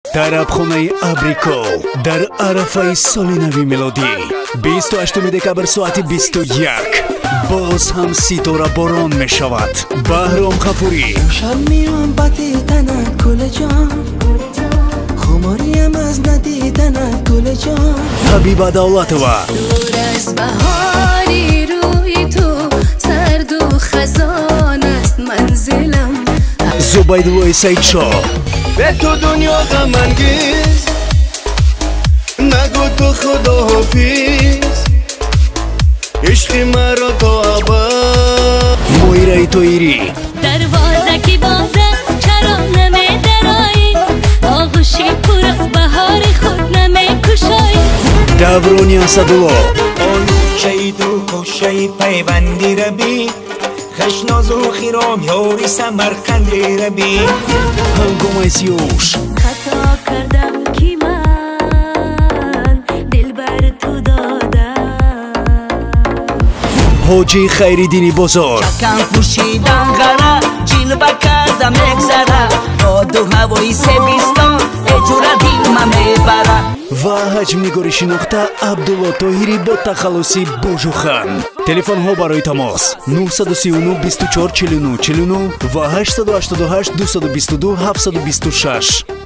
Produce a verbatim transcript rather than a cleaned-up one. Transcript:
тарабхонаи абрико дар арафаи соли нави милодӣ бисту ҳаштуми декабр соати бисту як боз ҳам ситора борон мешавад. Баҳром Ғафурӣ Ҳабиба Давлатова Зубайдуллои Саидшоҳ به تو دنیا غم انگیز نگو تو خدا حافظ عشق مرا تا ابد مویرای تویری دروازه کی باز است چرا نمی‌درایی آغوشی پر از بهار خود نمی‌کشایی دورانی اسدالله آن شهید و کشته پیوندی ربی خشناز و خیرام یاری سمرقندی ربی هنگام سیوش خطا کردم کی من دل بر تو دادم حاجی خیریدینی بزرگ چکم پوشیدم غره جلوه کردم یک ذره باد و هوای سبیستان اجوره دلم میبره و حجم نگاری شناخته عبدالله طاهری با تخلصی بوجوخان. تلفن ها برای تماس نه سه نه بیست و چهار چهل و نه چهل و نه و هشت هشت هشت دو دو دو هفت دو شش.